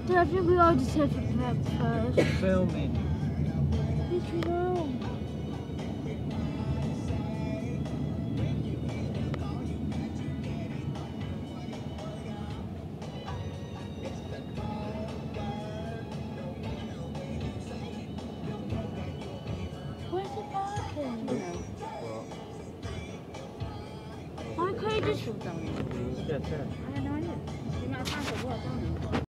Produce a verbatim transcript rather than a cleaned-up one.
I think we all just have to prep first. Filming. It's wrong. Where's the parking? Why can't you just... Yeah, ten.